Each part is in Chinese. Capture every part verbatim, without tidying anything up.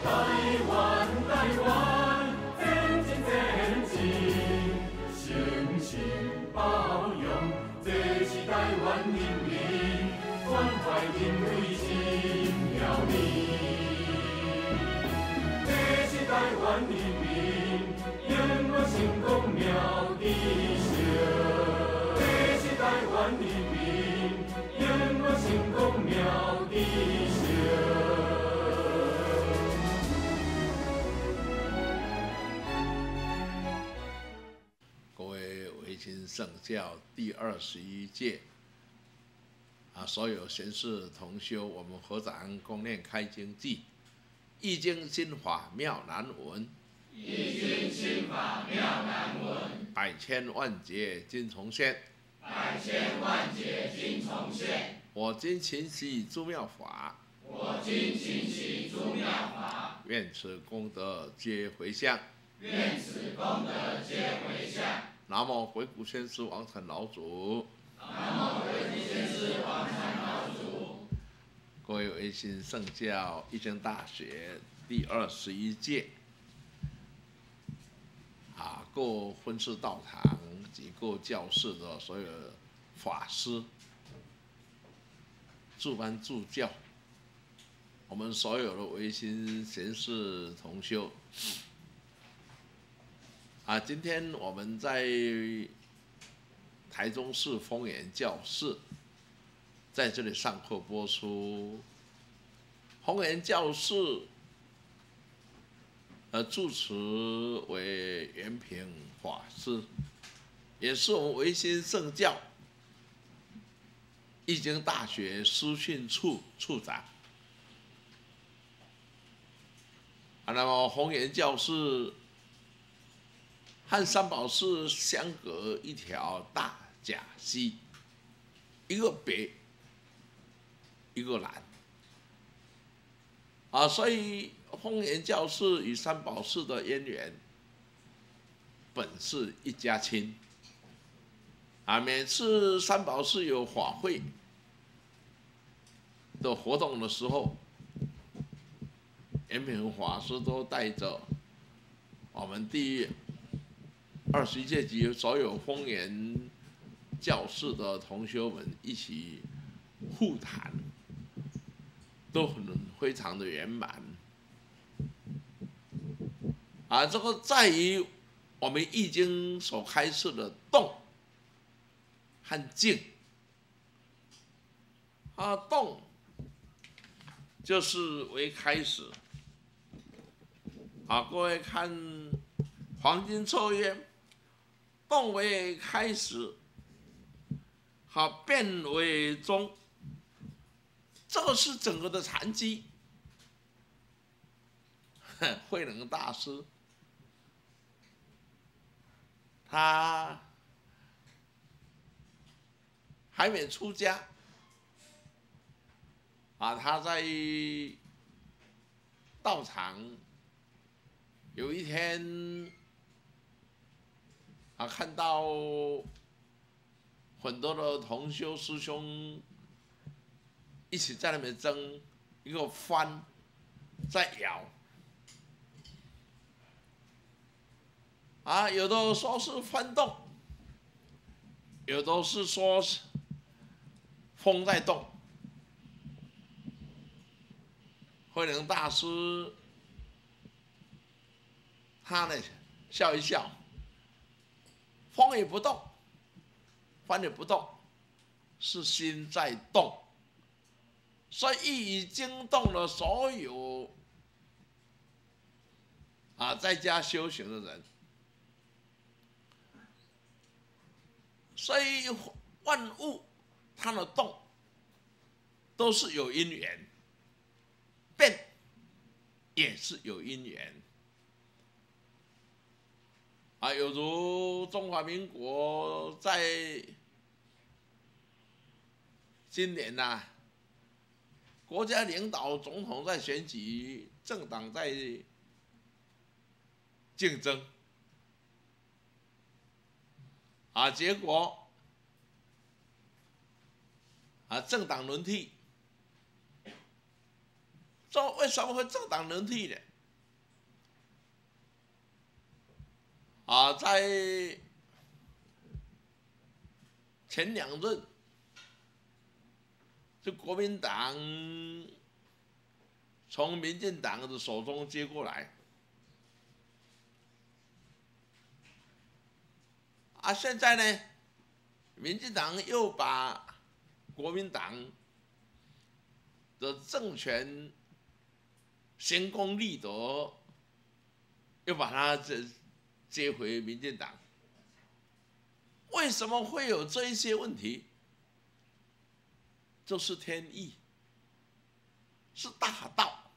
湾，台湾，前进前进，诚心包容，这是台湾人民关怀因为心了你。这是台湾人民永远成功妙理想。这是台湾人民永远成功妙理想。 各位维新圣教第二十一届啊，所有贤士同修，我们合掌共念开经记，易经心法妙难闻， 易经心法妙难闻， 百千万劫金重现， 百千万劫金重现。 我今勤习诸妙法， 我今勤习诸妙法， 愿此功德皆回向， 愿此功德皆回向。 南无回古先师王禅老祖， 南无回古先师王禅老祖。 各位维新圣教易经大学第二十一届啊，各分寺道场及各教室的所有法师、助班助教，我们所有的维新贤士同修啊，今天我们在台中市丰原教室在这里上课播出。丰原教室呃住持为袁平法师，也是我们维新圣教易经大学师训处处长。啊，那么丰原教室和三宝寺相隔一条大甲溪，一个北，一个南。啊，所以丰原教室与三宝寺的渊源，本是一家亲。啊，每次三宝寺有法会的活动的时候，袁平法师都带着我们第二十一届及所有丰原教室的同学们一起互谈，都很非常的圆满。啊，这个在于我们易经所开示的动和静。啊，动就是为开始。啊，各位看《黄金凑约》，动为开始，好，变为终，这个是整个的禅机。慧能大师，他还没出家，啊，他在道场有一天啊，看到很多的同修师兄一起在那边争一个幡，在摇。啊，有的说是幡动，有的是说是风在动。慧能大师他呢笑一笑，风也不动，幡也不动，是心在动，所以已经动了所有啊在家修行的人。所以万物它的动都是有因缘，变也是有因缘。啊，有如中华民国在今年呐、啊，国家领导总统在选举，政党在竞争。啊，结果啊，政党轮替。这为什么会政党轮替呢？ 啊，在前两任，就国民党从民进党的手中接过来，啊，现在呢，民进党又把国民党的政权行功立德，又把它接接回民进党。为什么会有这一些问题？这是天意，是大道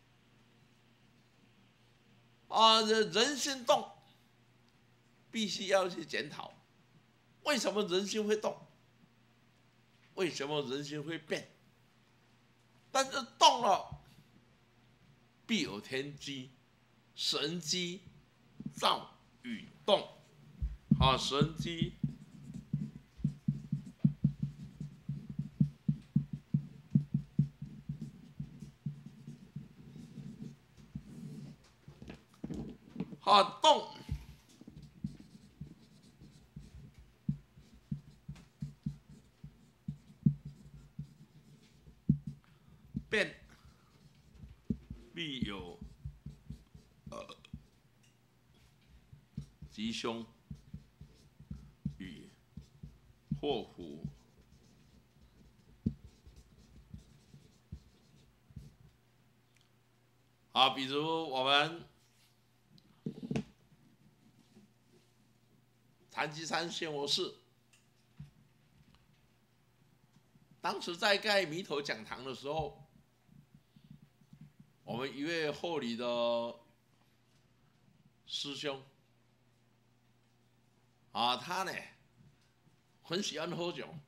啊！人心动，必须要去检讨，为什么人心会动？为什么人心会变？但是动了，必有天机，神机造与动，啊，神机。啊，动变必有呃吉凶与祸福。啊，比如我们谭基山献活寺，当时在盖弥陀讲堂的时候，我们一位后里的师兄，啊，他呢很喜欢喝酒，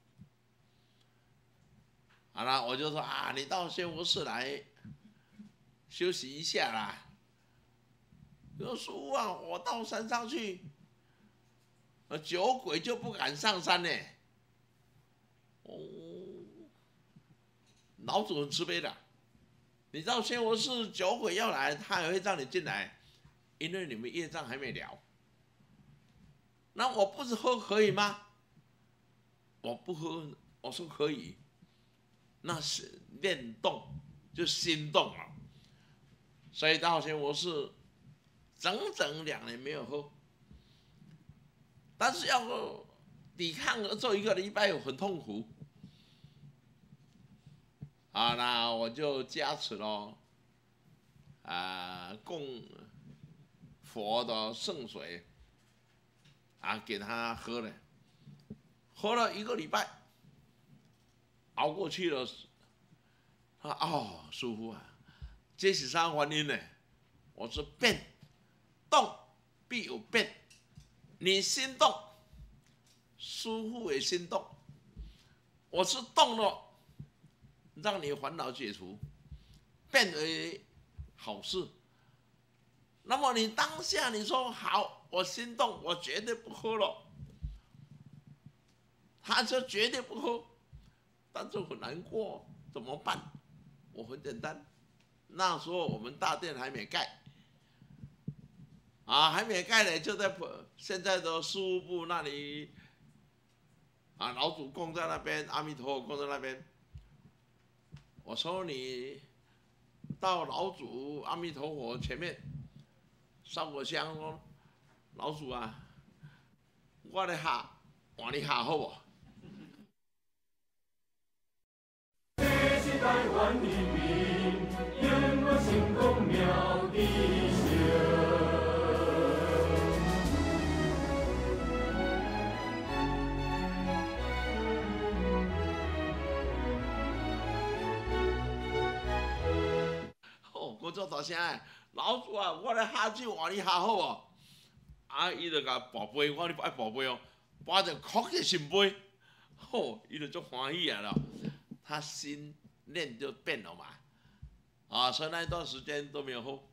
好了，我就说啊，你到献活寺来休息一下啦。我说师父啊，我到山上去。酒鬼就不敢上山呢。哦，老祖很慈悲的，你知道献活寺酒鬼要来，他也会让你进来，因为你们业障还没了。那我不是喝可以吗？我不喝，我说可以，那是念动，就心动了。所以到献活寺整整两年没有喝。但是要抵抗做一个礼拜很痛苦，啊，那我就加持了，啊，供佛的圣水，啊，给他喝了，喝了一个礼拜，熬过去了。他哦，师父啊，这是啥原因呢？我说变，动必有变。你心动，师父也心动。我是动了，让你烦恼解除，变为好事。那么你当下你说好，我心动，我绝对不喝了，他就绝对不喝，但是很难过，怎么办？我很简单，那时候我们大殿还没盖。啊，还没盖呢，就在现在的事务部那里，啊，老祖供在那边，阿弥陀佛供在那边。我说你到老祖阿弥陀佛前面烧个香，说老祖啊，我来下，换你下好不？ 这是台湾人民永远成功妙智秀。 我做大声诶，老祖啊，我来下酒换你下好无？啊，伊就甲跋杯，我你爱跋杯哦，跋就哭起心杯，吼，伊就足欢喜啊了，他心念就变了嘛，啊，所以那一段时间都没有喝。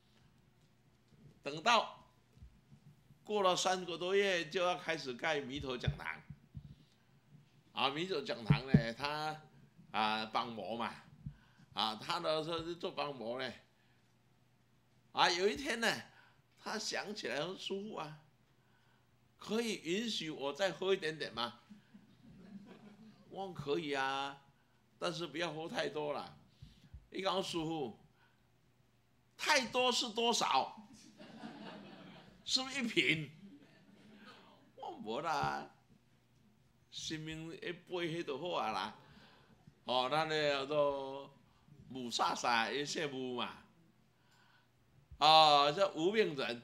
等到过了三个多月，就要开始盖弥陀讲堂，啊，弥陀讲堂呢，他啊帮模嘛。啊，他呢是做帮模呢。啊，有一天呢，他想起来说：“师父啊， 可以允许我再喝一点点吗？我说可以啊，但是不要喝太多了。你讲师傅，太多是多少？是不是一瓶？我无啦，生命一杯迄就好啊啦。哦，咱咧叫做母煞煞一些母嘛。啊，这无命人，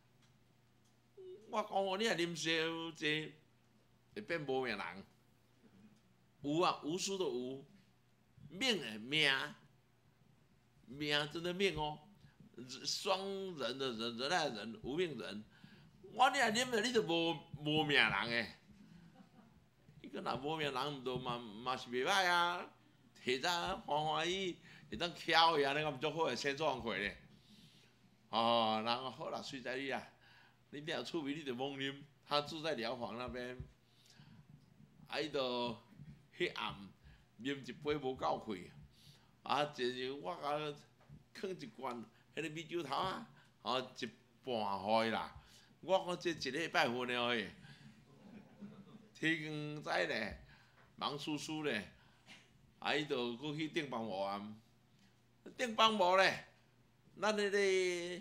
我讲你若啉烧这会变无命人。无啊，无数的无，命诶命，命真的命哦，双人的人，人来人，无命人。我你若啉了，你就无无命人诶。伊个若无命人，毋就嘛嘛是袂歹啊，摕早欢欢喜，会当巧伊安尼，咁足好诶，生壮会咧。哦，然后好啦，随在你啦，你了趣味你就猛啉。他住在寮房那边，啊，伊就迄暗啉一杯无够气，啊，就是我甲囥一罐迄个米酒头啊，哦，一半互伊啦。我讲这一礼拜份的哦，天光早咧，忙叔叔咧，啊，伊就过去订房无啊，订房无咧。咱那个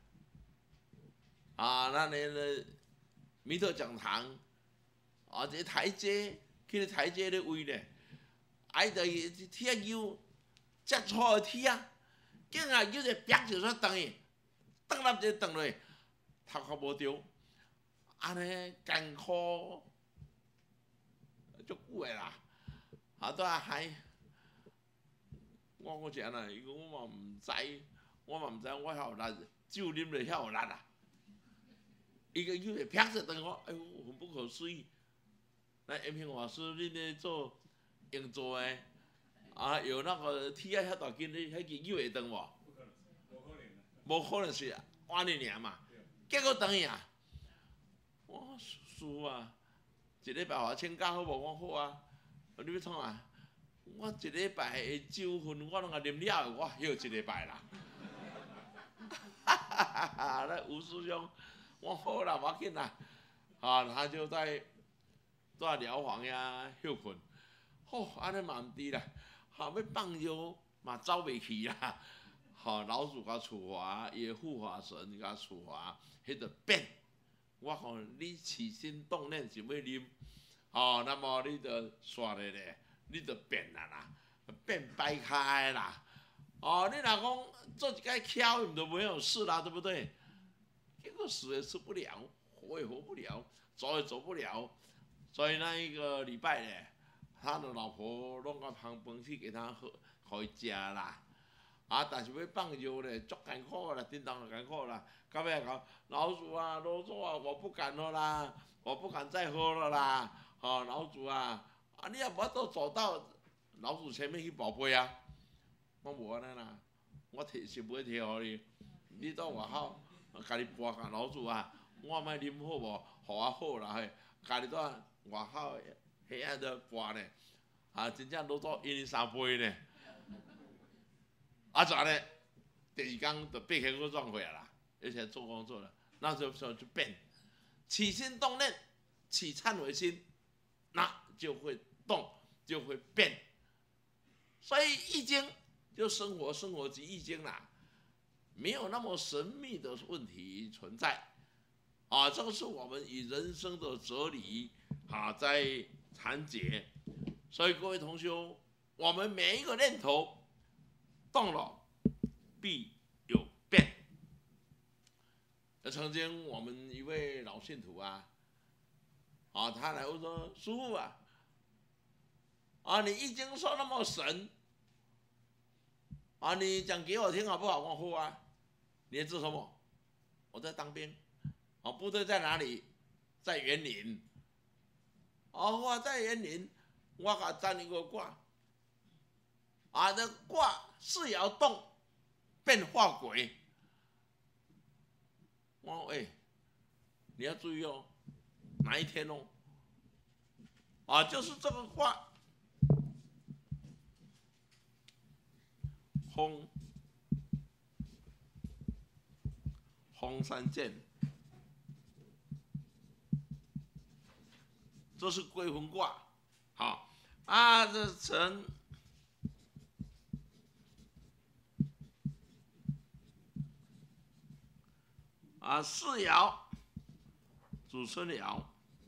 啊，咱那个弥陀讲堂啊，这台阶，去个台阶咧位咧，啊，伊就铁牛，遮粗的铁啊，竟然牛就啪就煞断去，断落就断落，头壳无着，安尼艰苦足久的啦，啊，都啊还，我我是安那，伊讲我嘛毋知。我嘛毋知，我遐有力，酒啉了遐有力啊！伊个酒会啪一顿我，哎呦，很不可思议。咱延平法师，恁咧做用做诶，啊，有那个铁啊遐大斤，迄个酒会断无？无可能是安尼尔嘛。结果断去啊！我师傅啊，一礼拜互我请假好无？我好啊。你要创啊？我一礼拜的酒份，我拢甲啉了，我休一礼拜啦。哈哈哈哈！那吴师兄，我好啦，无要紧啦，啊，他就在在寮房呀休困，吼、哦，安尼嘛毋对啦，哈、啊，要放药嘛走袂去啦，吼、啊，老祖甲处罚，伊个护法神甲处罚，迄个变，我讲你起心动念想要啉，吼、啊，那么你就刷咧咧，你就变啦啦，变摆开啦。哦，你若讲做一个巧，你就没有事啦，对不对？结果死也死不了，活也活不了，走也走不了。所以那一个礼拜呢，他的老婆弄个旁饭去给他喝，可以食啦。啊，但是要放药咧，足艰苦啦，叮当就艰苦啦。到尾讲老祖啊，老祖啊，我不敢了啦，我不敢再喝了啦。哦，老祖啊，啊你也无都走到老祖前面去宝贝啊。我无安尼啦，我摕是袂摕互你，你到外口，家己跋甲老祖啊，我莫啉好无，互我好啦嘿，家己到外口遐仔都跋呢，啊，真正攞到一日三杯呢，啊，怎呢？第二天就变起个状回来啦，而且做工作了，那时候就就变，起心动念，起忏悔心，那就会动，就会变，所以易经。就生活，生活即易经啦，没有那么神秘的问题存在，啊，这个是我们以人生的哲理啊在谈解，所以各位同学，我们每一个念头动了，必有变。曾经我们一位老信徒啊，啊，他来问说：“师父啊，啊，你易经说那么神。”啊，你讲给我听好不好？我说啊，你在做什么？我在当兵。啊，部队在哪里？在园林。哦，我在园林，我给占一个卦。啊，这卦是爻动，变化鬼。我说哎、欸，你要注意哦，哪一天哦？啊，就是这个卦。风，风山剑， 这是归魂卦。好啊，这辰啊世爻主生爻。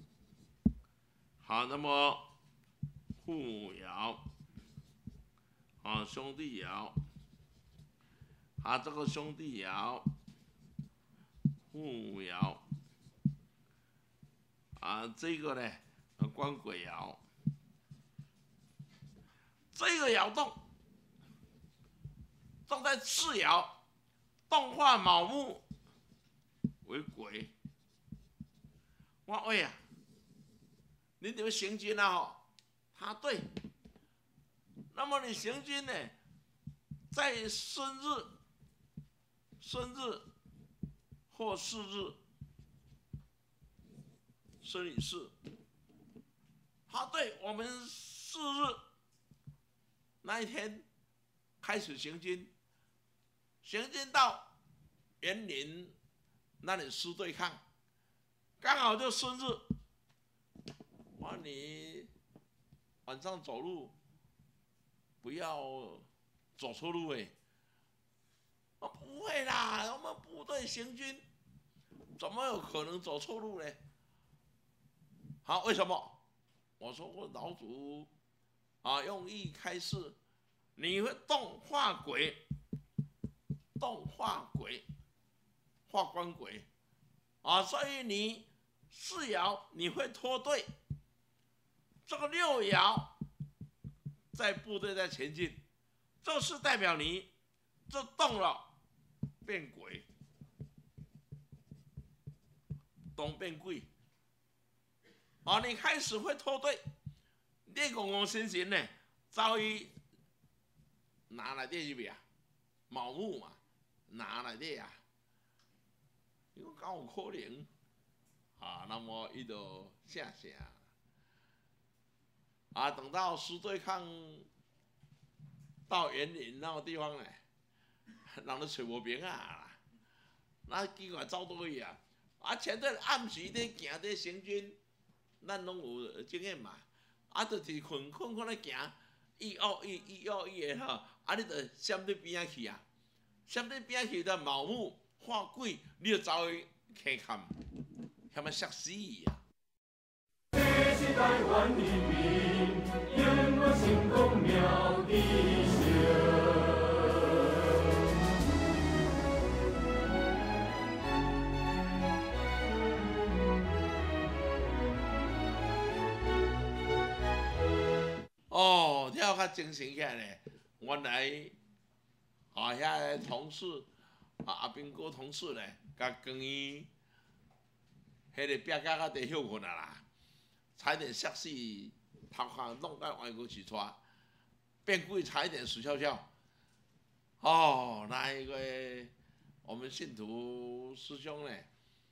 好，那么父母爻，啊兄弟爻，啊这个兄弟爻，父母爻，啊这个呢官鬼爻，这个爻动，动在次爻，动化卯木为鬼。我喂呀、啊！你怎么行军啊？哦，他对。那么你行军呢，在申日、申日或巳日、申与巳，他对我们巳日那一天开始行军，行军到园林那里巳对抗，刚好就申日。哇，你晚上走路不要走错路哎！我不会啦，我们部队行军怎么有可能走错路呢？好，为什么？我说过老祖啊，用意开示，你会动化鬼，动化鬼，化官鬼啊，所以你四爻你会脱队。这个六爻在部队在前进，这是代表你这动了变鬼，动变鬼，啊，你开始会脱队，你公公先生呢，早已拿来底去啊，卯木嘛，拿来底啊，因为刚有可能啊，那么伊就下下。啊，等到巳对抗到园林那个地方呢，人都找无明啊，那奇怪走倒去啊！啊，前头暗时咧行咧行军，咱拢有经验嘛。啊，就是困困困咧行，伊哦伊伊哦伊的吼，啊，你着闪对边仔去啊，闪对边仔去就卯木化鬼，你就走去坑坎，遐么吓死伊啊！ 这是台湾人民永远成功妙智性。 哦，了较精神起来咧，原来啊遐个同事啊阿兵哥同事咧，甲关于迄个壁角仔地休困啊啦。差一点吓死，头壳弄到外国去抓，变鬼差一点死翘翘。哦，那一个我们信徒师兄呢，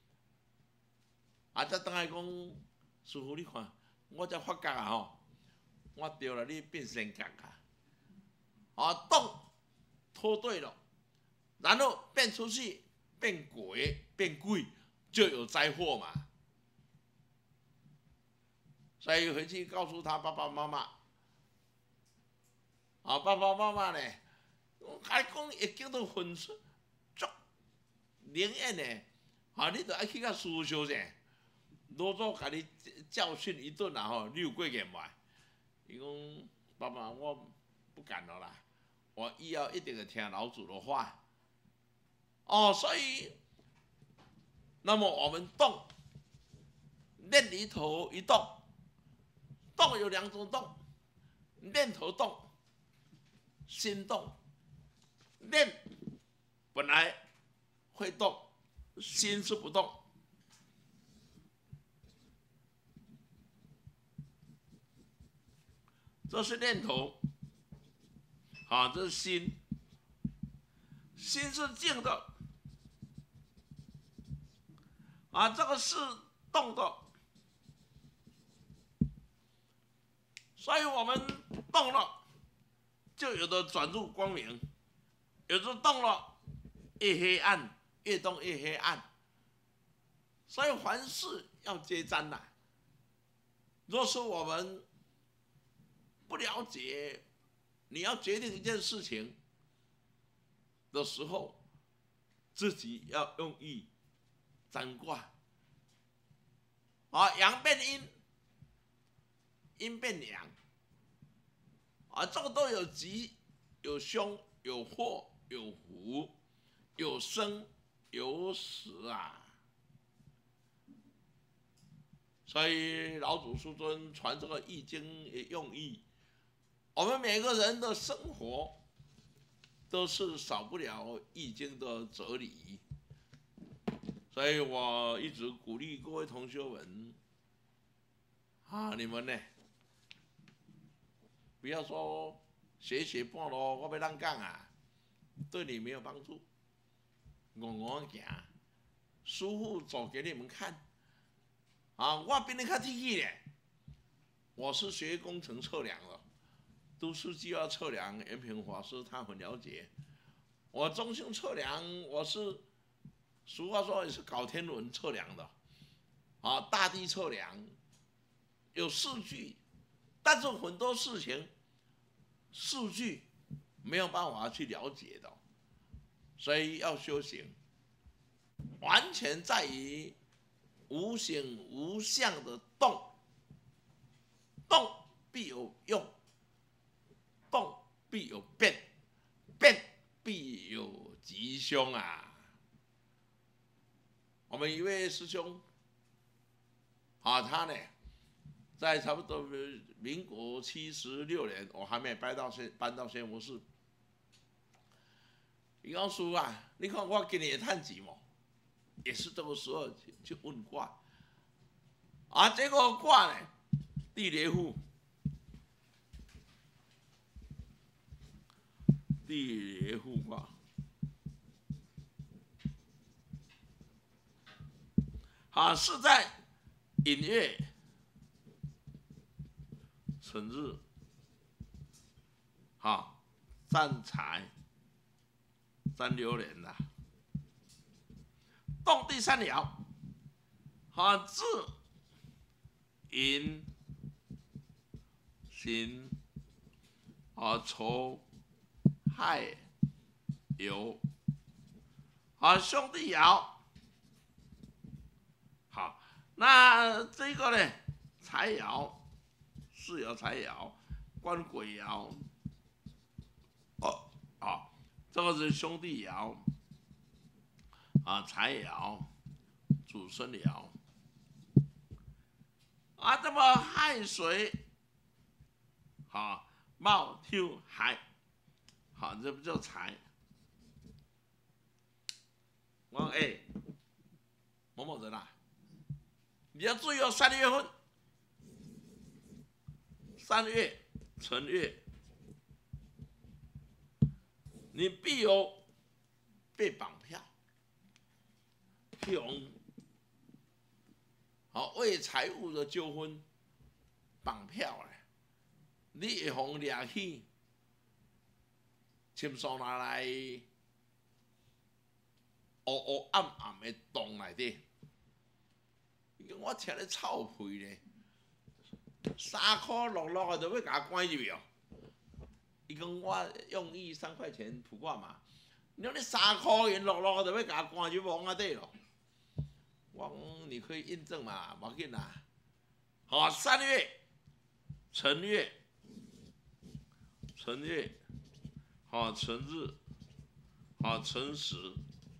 啊，才等来讲，师傅你看，我才发觉啊吼，我对了你变神觉啊，啊，动脱队了，然后变出去变鬼变鬼，就有灾祸嘛。所以回去告诉他爸爸妈妈，啊，爸爸妈妈呢，我甲你讲，已经都分出足灵验的，啊，你着爱去甲师傅相者，老早甲你教训一顿啦吼，你有过瘾袂？伊讲爸爸，我不敢了啦，我以后一定要听老祖的话。哦，所以，那么我们动，念里头一动。动有两种动，念头动，心动。念本来会动，心是不动。这是念头，啊，这是心，心是静的，啊，这个是动的。所以我们动了，就有的转入光明；有的动了，越黑暗，越动越黑暗。所以凡事要接瞻呐、啊， 若是我们不了解，你要决定一件事情的时候，自己要用意占卦。啊，阳变阴，阴变阳，啊，这个都有吉、有凶、有祸、有福、有生有死啊。所以老祖师尊传这个易经也用意，我们每个人的生活都是少不了易经的哲理。所以我一直鼓励各位同学们，啊，你们呢，不要说写写半路我要让讲啊，对你没有帮助。我我行，师父走给你们看。啊，我比你较体气咧，我是学工程测量的，都市计划测量，延平法师他很了解。我中心测量，我是俗话说也是搞天文测量的，啊，大地测量有数据，但是很多事情数据没有办法去了解的，所以要修行，完全在于无形无相的动，动必有用，动必有变，变必有吉凶啊！我们一位师兄，啊，他呢，在差不多民国七十六年，我还没搬到仙搬到仙佛寺。伊讲师啊，你看我今年趁钱无？也是这个时候去问卦，啊，这个卦呢，地雷户，地雷户卦，啊，是在寅月辰日，好，占财，占流年的。动第三爻，啊，自寅辛啊丑亥酉，啊兄弟爻，好，那这个呢，财爻是爻财爻，官鬼爻，哦，好，这个是兄弟爻。啊，财爻、祖孙爻，啊，这么亥水，好，卯酉亥，好，这不叫财。我说，哎、欸，某某人啊，你要注意哦，三月份，三月辰月，你必有被绑票。用好为财务的纠纷绑票咧，你会互掠去，深山拿来黑黑暗暗的洞内底，伊讲我听咧臭屁咧，三块落落的就要甲我关入去哦。伊讲我用意三块钱卜卦嘛，你讲你三块钱落落就要甲我关入网仔底咯。我讲你可以印证嘛，无要紧啦。好，三月辰月，辰月，好辰日，好辰时，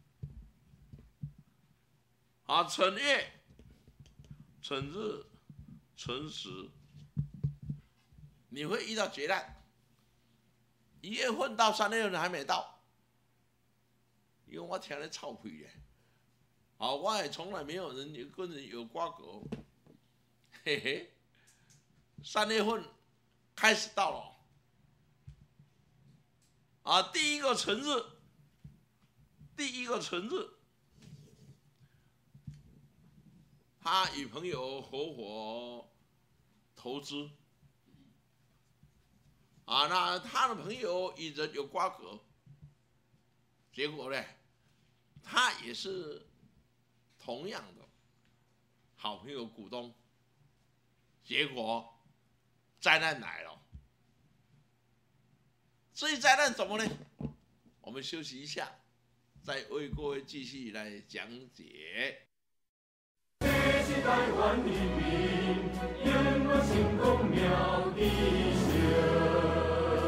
好辰月，辰日，辰时，你会遇到劫难。一月份到三月份还没到，因为我听咧臭屁咧。好，我也从来没有人跟人有瓜葛，嘿嘿。三月份开始到了，啊，第一个辰日，第一个辰日，他与朋友合伙投资，啊，那他的朋友与人有瓜葛，结果呢，他也是同样的好朋友股东， 结果灾难来了。至于灾难怎么呢？我们休息一下，再为各位继续来讲解。 这是台湾人民永远成功妙的笑。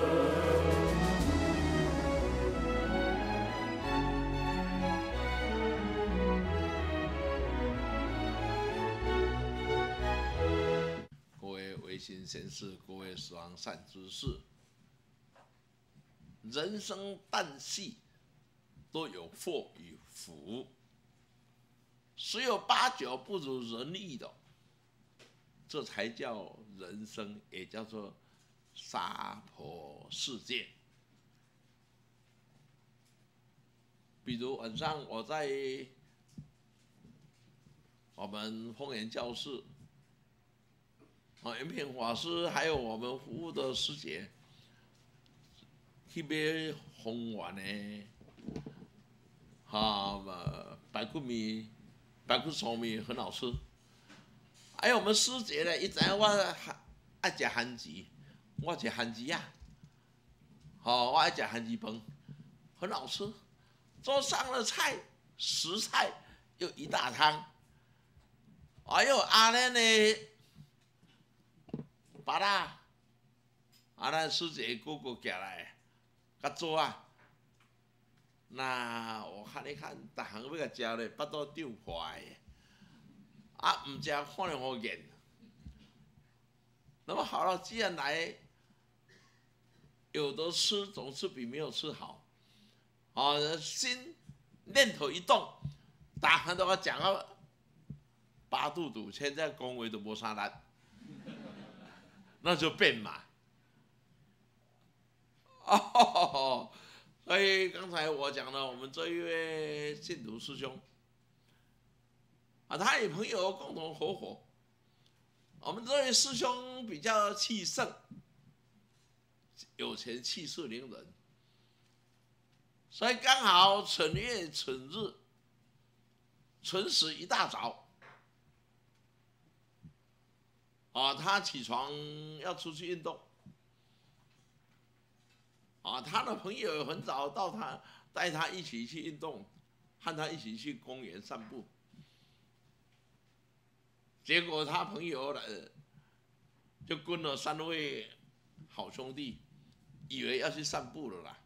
各位维新贤士，各位十方善知识，人生旦夕都有祸与福。十有八九不如人意的，这才叫人生，也叫做娑婆世界。比如晚上我在我们丰原教室，啊，延平法师还有我们服务的师姐，去买丰原的，哈嘛白骨米。白骨寿米很好吃，还有我们师姐呢，一知影我爱食番薯，我食番薯啊，好、哦，我爱食番薯饭，很好吃。桌上的菜十菜又一大汤，还有阿莲的巴拉，啊，咱师姐哥哥寄来，甲做啊。那我看一看，逐项要甲食咧，巴肚胀坏的，啊，唔食看了好厌。那么好了，既然来，有的吃总是比没有吃好。啊，心念头一动，逐项都甲讲到八肚肚，现在讲话都无啥力，那就变嘛。哦。所以刚才我讲了，我们这一位信徒师兄啊，他与朋友共同合伙。我们这位师兄比较气盛，有钱气势凌人，所以刚好蠢月蠢日，蠢时一大早，啊，他起床要出去运动。啊，他的朋友很早到他带他一起去运动，和他一起去公园散步。结果他朋友呢，就跟了三位好兄弟，以为要去散步了啦。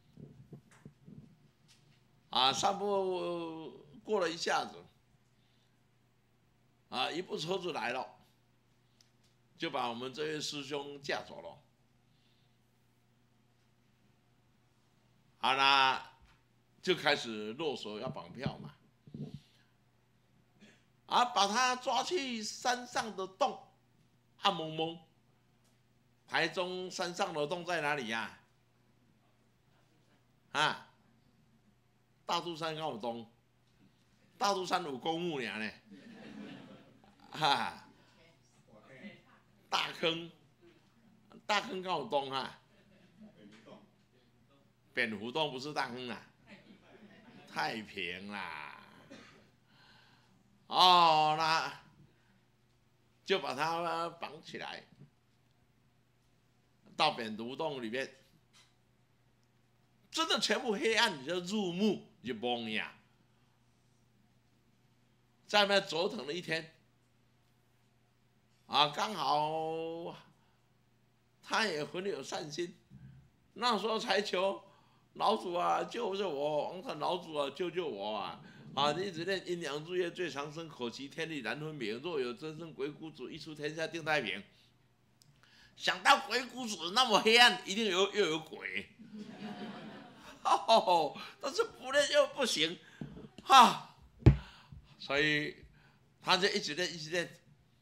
啊，散步过了一下子，啊，一部车子来了，就把我们这位师兄架走了。好啦，就开始落手要绑票嘛，啊，把他抓去山上的洞，暗蒙蒙。台中山上的洞在哪里呀、啊？啊，大肚山敢有洞？大肚山有公墓尔呢，哈，大坑，大坑敢有洞啊？蝙蝠洞不是大坑啊，太平啦。哦，那就把它绑起来，到蝙蝠洞里面，真的全部黑暗，你就入目，你就懵呀。在那边折腾了一天，啊，刚好他也很有善心，那时候才求。老主啊，救救我！王禅老主啊，救救我啊！啊，你只念阴阳日月最长生，口齐天地难分明。若有真正鬼谷子，一出天下定太平。想到鬼谷子那么黑暗，一定有又有鬼。哦，但是不练又不行，哈，所以他就一直练，一直练，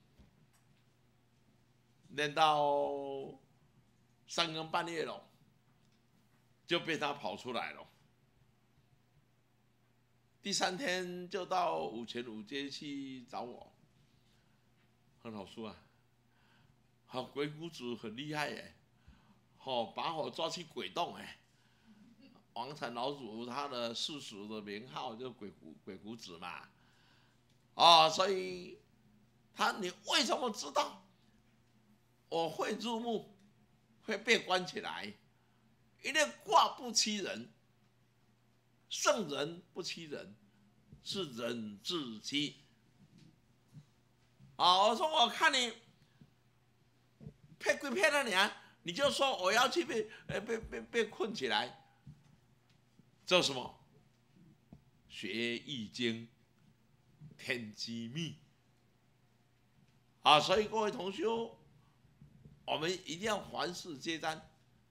练到三更半夜了。就被他跑出来了。第三天就到五泉五街去找我，很好说啊，好鬼谷子很厉害耶，好、哦、把我抓去鬼洞哎。王禅老祖他的世俗的名号就鬼谷鬼谷子嘛，哦，所以他你为什么知道？ 我会入墓，会被关起来，因为卦不欺人，圣人不欺人，是人自欺。啊，我说我看你骗归骗了你啊，你就说我要去被呃被被被困起来，这是什么？学易经，天机密。啊，所以各位同学，我们一定要凡事皆占。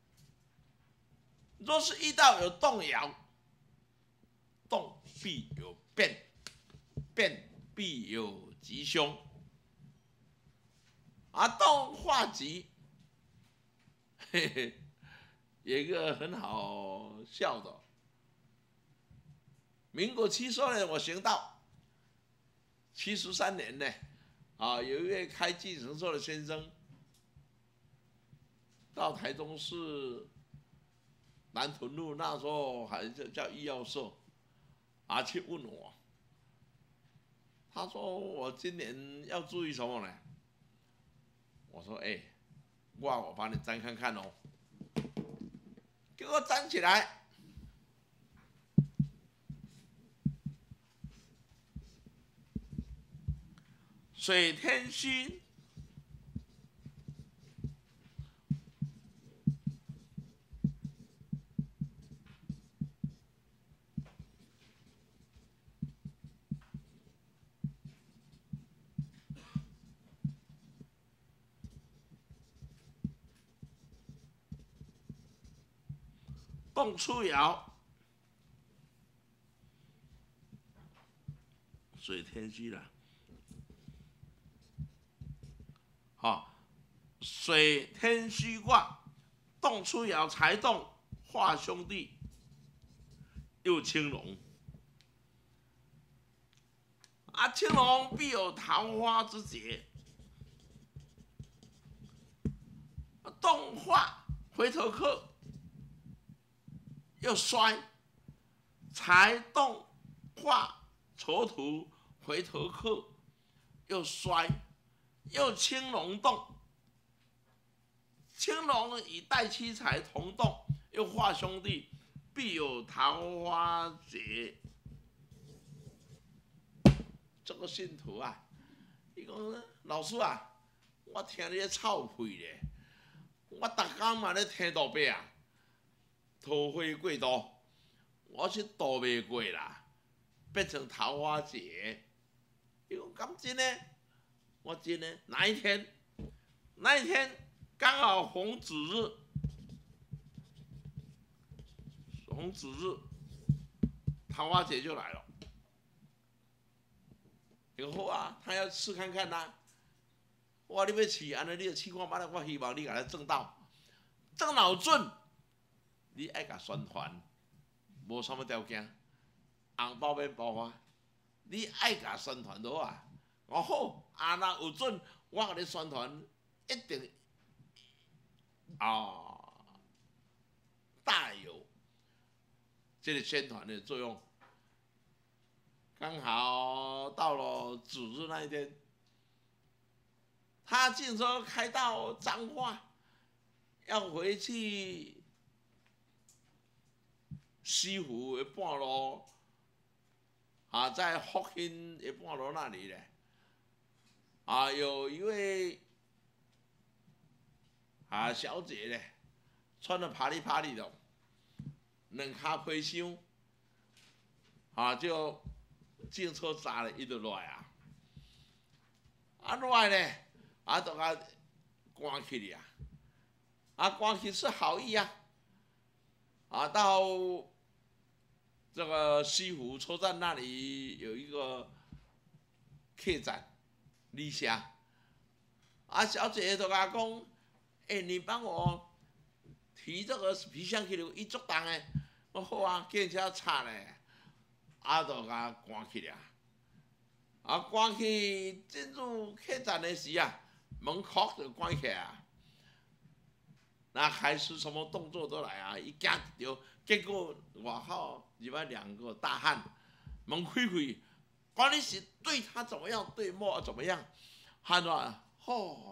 若是遇到有动摇，动必有变，变必有吉凶。啊，动化吉，嘿嘿，有一个很好笑的。民国七十二年，我行道，七十三年呢，啊，有一位开计程车的先生，到台中市南屯路，那时候还叫叫医药社，啊，去问我，他说我今年要注意什么呢？我说，哎、欸，我我帮你粘看看哦，给我粘起来。水天虚，动初爻，水天虚了。好，水天虚卦，动初爻，财动化兄弟，又青龙。啊，青龙必有桃花之节。动化回头客，又衰。财动化丑土回头客，又衰。又青龙动，青龙以带七财同动，又化兄弟，必有桃花节。这个信徒啊，伊讲老师啊，我听你咧臭屁咧，我逐天嘛咧听道伯啊，桃花过多，我是渡袂过啦，变成桃花节。伊讲敢真呢？我真的哪一天，那一天刚好红子日，红子日，桃花节就来了。以后啊，他要试看看呐、啊。我你要试，安尼你就试看摆，我希望你甲咱挣到，挣老准，你爱甲宣传，无什么条件，红包免包花，你爱甲宣传就好啊。哦好，啊若有准，我甲你宣传，一定啊大有这个宣传的作用。刚好到了子日那一天，他竟说开到彰化，要回去西湖的半路，啊，在福兴的半路那里咧。啊，有一位啊小姐咧，穿得啪里啪里的，两脚皮箱，啊就进车砸了，伊就落来啊，啊落来咧，啊就甲关起哩啊，啊关起是好意啊，啊到这个西湖车站那里有一个客栈。李霞，啊，小姐就甲讲，哎、欸，你帮我提这个皮箱去了，伊足重诶。我好啊，计程车插咧，啊，就甲关起了。啊，关起进入客栈的时啊，门口就关起啊。那还是什么动作都来啊，一惊一跳，结果外口入来两个大汉，门开开。管你是对他怎么样，对莫怎么样，他说：“哦，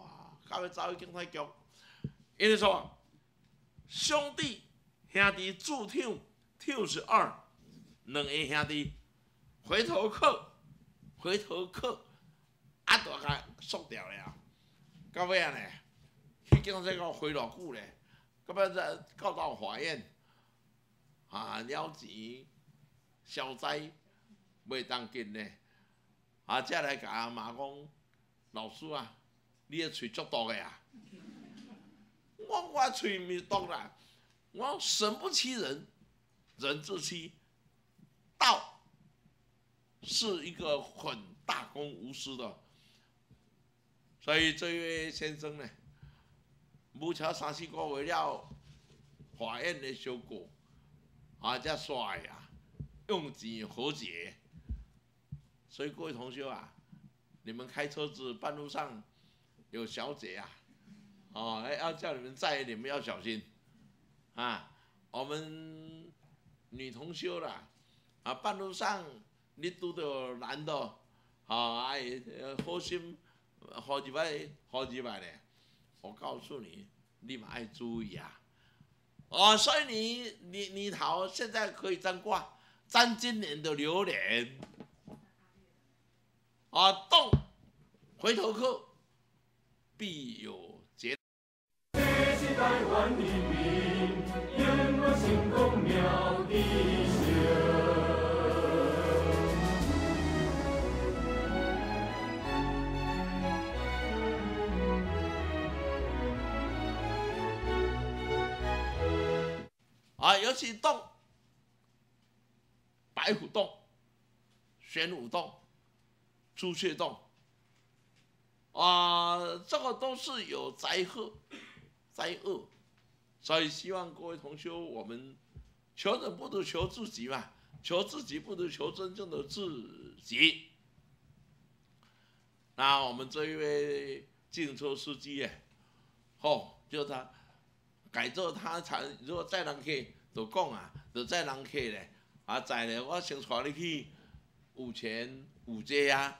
到要走去警察局，因为说兄弟兄弟助跳跳是二，两个兄弟回头客回头客，啊大家缩掉了，到尾啊呢，去警察局回偌久咧，到尾再告到法院，啊了钱消灾，袂当紧呢，啊才来甲阿妈讲，老师啊，你的喙足毒的啊！我我喙毋是毒啦，我神不欺人，人自欺。道是一个很大公无私的，所以这位先生呢，无超三四个月了，法院的修果，啊，才煞呀，用钱和解。所以各位同学啊，你们开车子半路上有小姐啊，哦，要叫你们载，你们要小心啊。我们女同修啦，啊，半路上你拄到男的，啊，哎，好心，好几摆，好几摆咧。我告诉你，你们爱注意啊。哦，所以你你你好，现在可以占卦，占今年的流年。啊，动回头客必有劫。 这是台湾人民永远成功妙智秀。 啊，尤其动白虎洞、玄武洞。朱雀洞，啊、呃，这个都是有灾祸、灾厄，所以希望各位同学，我们求人不如求自己嘛，求自己不如求真正的自己。那我们这一位自行车司机耶，哦，就他改造他才，如果载人客就讲啊，就载人客咧，啊载咧，我先带你去有钱有这啊。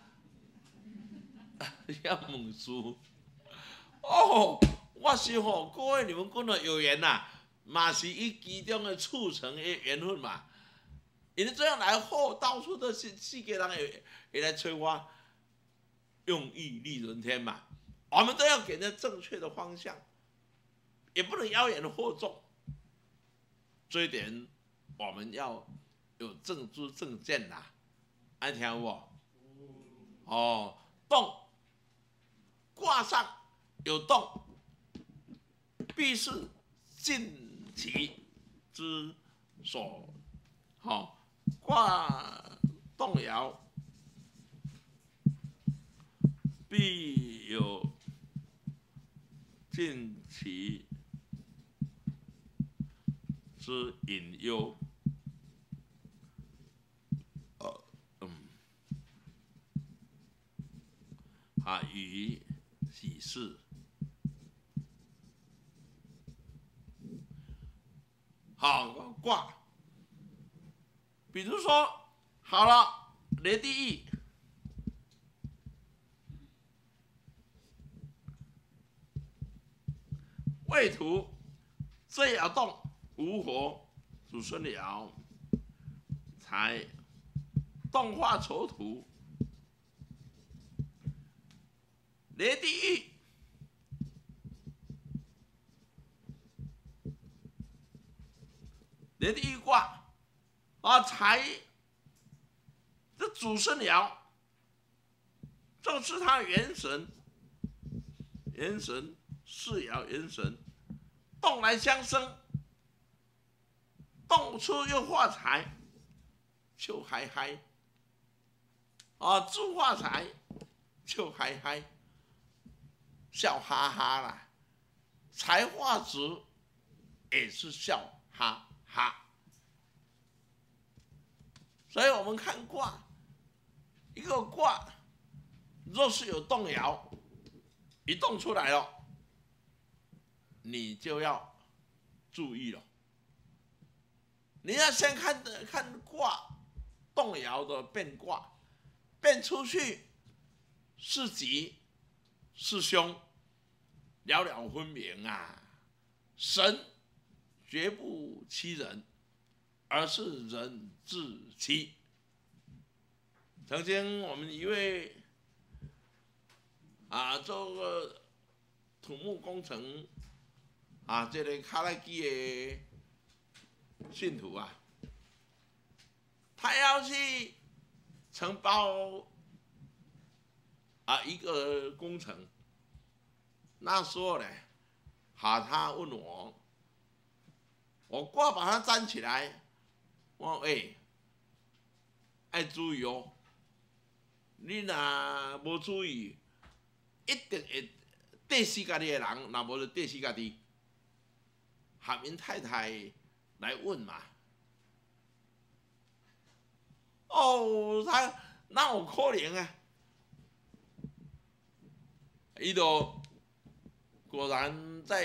要问事哦，我是吼，各位你们跟我有缘呐、啊，嘛是以其中的促成的缘分嘛。因为这样来后，到处都是世界人会会来催我，用意利人天嘛。我们都要给人正确的方向，也不能妖言惑众。这一点我们要有正知正见呐，爱听有无？哦，动。卦上有动，必是尽其之所。好、哦，卦动摇，必有尽其之隐忧。呃，嗯，啊，与喜事，好卦，比如说，好了，雷地义，未土，这爻动无火，主生爻，财，动化丑土。雷地狱，雷地狱卦啊，财这主生爻，这是他元神，元神四爻元神，动来相生，动出又化财，就嗨嗨啊，助化财，就嗨嗨。笑哈哈啦，财化子也是笑哈哈，所以我们看卦，一个卦若是有动摇，一动出来了，你就要注意了。你要先看看卦动摇的变卦，变出去是吉是凶。 了了分明啊！神绝不欺人，而是人自欺。曾经我们一位啊，做个土木工程啊，这个卡拉基的信徒啊，他要去承包啊一个工程，那时候呢，哈，他问我，我过把他站起来，我说哎，要注意哦，你若无注意，一定会跌死家己的人，若无就跌死家己。喊因太太来问嘛，哦，他哪有可能啊？伊就果然在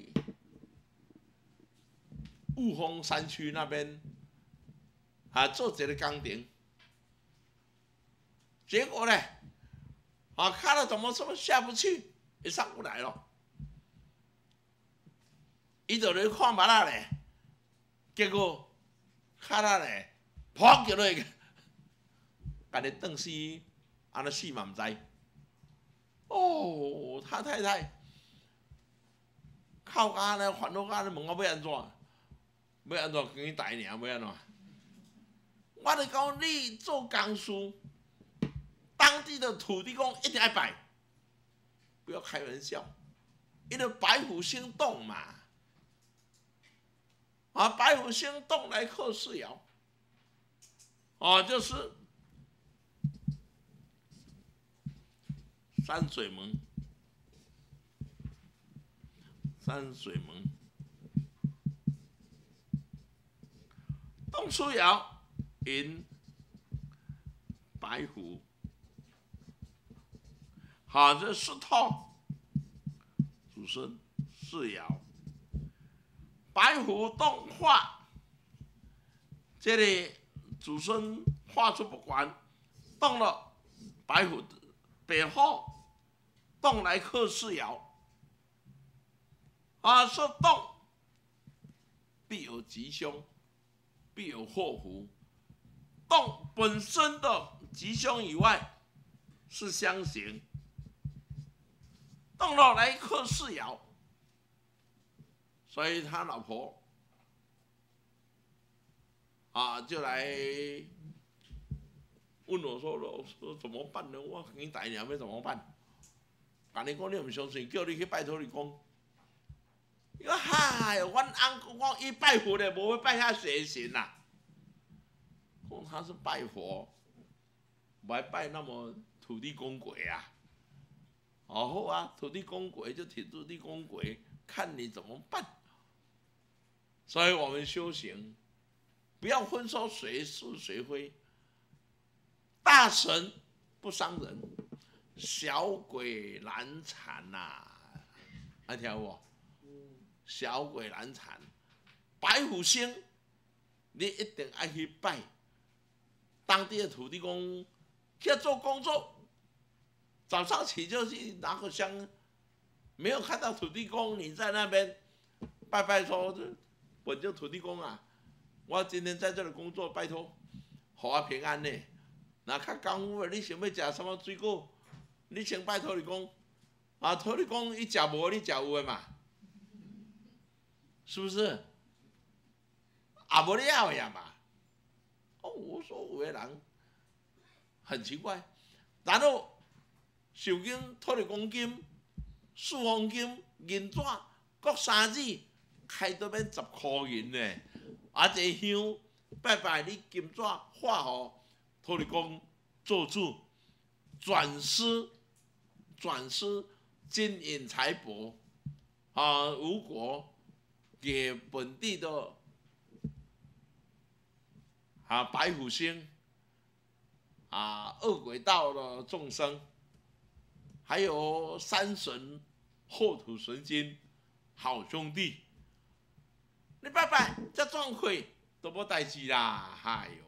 雾峰山区那边啊做这个工程，结果呢，啊看了怎么这么下不去，也上不来了。伊就咧看马仔咧，结果卡仔咧扑叫落去，家己断死，安尼死嘛唔知。哦，他太太靠家咧，烦恼家咧，问我要安怎？要安怎跟伊大尔？要安怎？我就讲你做工事，当地的土地公一定要拜，不要开玩笑，因为白虎星动嘛。啊，白虎星动来克四爻，啊，就是山水门，山水门，动出爻引白虎，好，这四套主生四爻。白虎动化，这里祖孙画出不管，动了白虎北后动来克四爻，啊，说动必有吉凶，必有祸福。动本身的吉凶以外是相刑，动了来克四爻。所以他老婆啊，就来问我说：“老师怎么办呢？我跟你大娘要怎么办？”跟你讲你唔相信，叫你去拜托你公。伊讲嗨，阮翁公讲伊拜佛的，无要拜遐邪神啦。讲他是拜佛，不爱拜那么土地公鬼啊。哦好啊，土地公鬼就挺土地公鬼，看你怎么办。所以我们修行，不要分说谁是谁非。大神不伤人，小鬼难缠呐、啊！啊，听有无？小鬼难缠，白虎星，你一定爱去拜当地的土地公，去做工作。早上起就去拿个香，没有看到土地公，你在那边拜拜说。本就土地公啊，我今天在这里工作，拜托，给我平安呢。那较功夫的，你想要吃什么水果？你先拜土地公，啊，土地公伊食无，你食有的嘛，是不是？啊，无你要呀嘛。哦，我说有的人很奇怪，然后受金、土地公金、四方金、银纸各三子。开到免十块银呢，啊！一香拜拜，你金纸画好，土地公做主，转施转施金银财帛啊！如果给本地的啊白虎星啊恶鬼道的众生，还有山神、后土神君、好兄弟。你拜拜，这撞鬼都无代志啦，哎呦！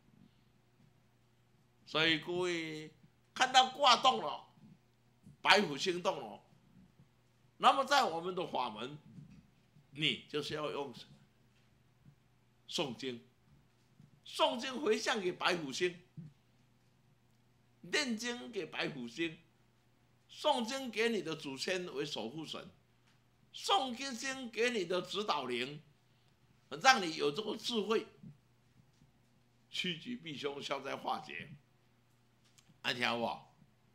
所以各位看到卦动了，白虎星动了， 那么在我们的法门，你就是要用诵经，诵经回向给白虎星，念经给白虎星，诵经给你的祖先为守护神，诵经给你的指导灵，让你有这个智慧，趋吉避凶，消灾化解。安听有无？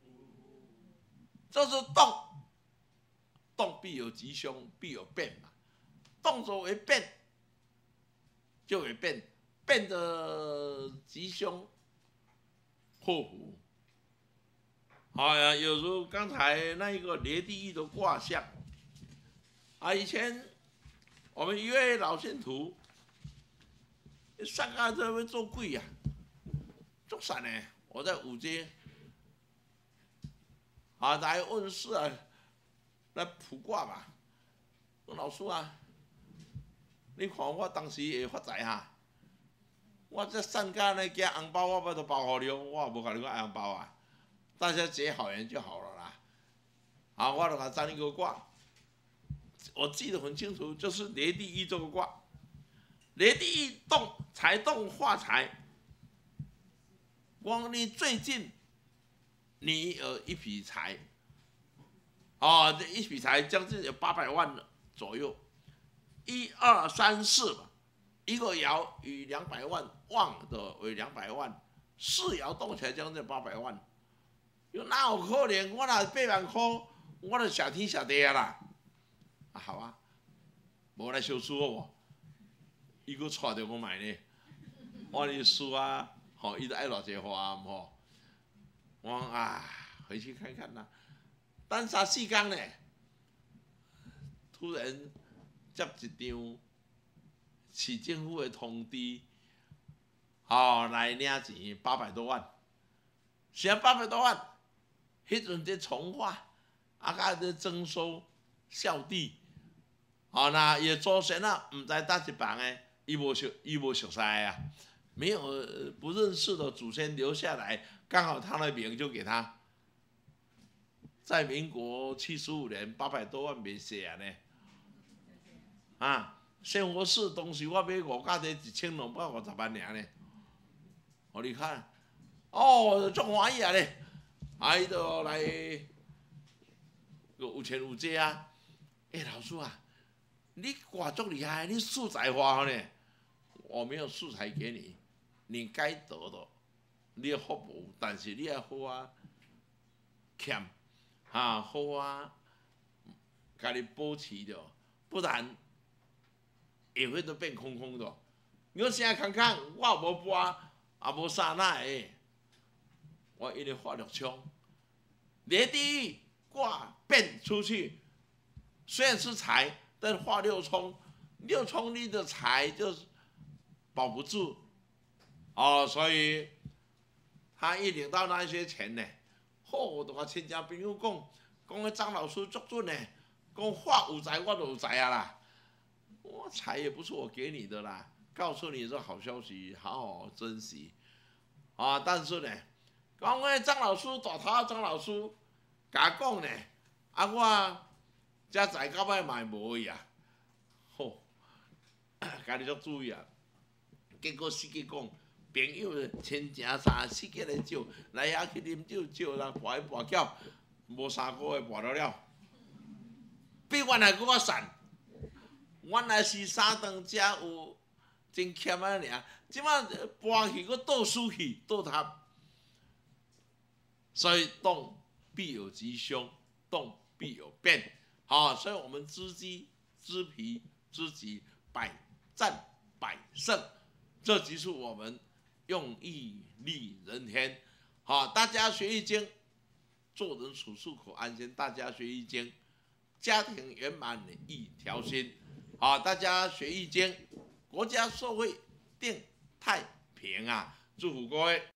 这是动，动必有吉凶，必有变嘛。动作为变，就会变，变的吉凶祸福。好呀，有如刚才那一个连地狱的卦象啊，以前我们一位老信徒上岸这边做鬼呀，做啥呢？我在五街啊来问事啊，来卜卦吧。说老师啊，你看我当时会发财哈，我这上岸呢寄红包，我要都包给你，我无甲你讲红包啊。大家结好缘就好了啦。啊，我就给他占一个卦，我记得很清楚，就是连地狱这个卦。连地狱动财动化财，光你最近你有一笔财，哦，这一笔财将近有八百万左右，一二三四嘛，一个爻与两百万旺的为两百万，四爻动起来将近八百万。哪有可能？我若八万块，我就谢天谢地啊啦！啊好啊，无来小输好无？伊佫带着我买呢，我哩输啊，吼，伊都爱偌济花吼。我讲啊，回去看看啦。等三四天呢，突然接一张市政府的通知，吼来领钱八百多万，是啊八百多万。迄阵在从化，啊，甲在征收孝弟，好、哦，那也祖先啊，唔知搭一房诶，伊无熟，伊无熟悉啊，没有不认识的祖先留下来，刚好他的名就给他，在民国七十五年八百多万没写啊呢，啊，生活室东西我买五家的一千两百五十万尔呢，我你看，哦，足欢喜啊咧。啊！伊就来有钱有这啊！哎、欸，老师啊，你卦足厉害，你素材化呢？我没有素材给你，你该得的，你要服务，但是你要好啊，欠啊好啊，家己保持着，不然会会都变空空的。我现在看看，我无播，也无啥那个。我一直画六冲，连地狱卦变出去，虽然是财，但是画六冲，六冲你的财就是保不住，哦，所以他一领到那些钱呢，嚯、哦，我都甲亲戚朋友讲，讲个张老师足准呢，讲画有财我就有财啊啦，我财也不是我给你的啦，告诉你这好消息，好好珍惜，啊，但是呢。讲个张老师大头张老师，甲讲呢，啊我遮财到尾嘛无去啊，吼，家己足注意啊。结果司机讲，朋友亲情啥司机来招，来遐去啉酒招啦，跋去跋筊，无三个月跋了了，比原来搁较瘦。原来是三顿食有真欠啊尔，即摆跋去搁倒输去倒塌。所以动必有吉凶，动必有变，好、哦，所以我们知机、知彼、知己，百战百胜，这就是我们用义利人天。好、哦，大家学易经，做人处事可安心；大家学易经，家庭圆满一条心。好、哦，大家学易经，国家社会定太平啊！祝福各位。